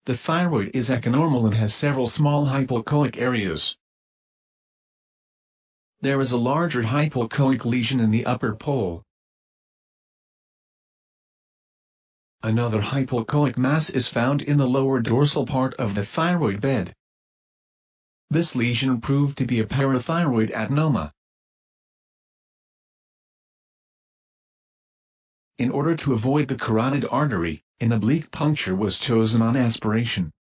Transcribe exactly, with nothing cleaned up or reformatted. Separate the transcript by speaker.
Speaker 1: The thyroid is echonormal and has several small hypoechoic areas. There is a larger hypoechoic lesion in the upper pole. Another hypoechoic mass is found in the lower dorsal part of the thyroid bed. This lesion proved to be a parathyroid adenoma. In order to avoid the carotid artery, an oblique puncture was chosen on aspiration.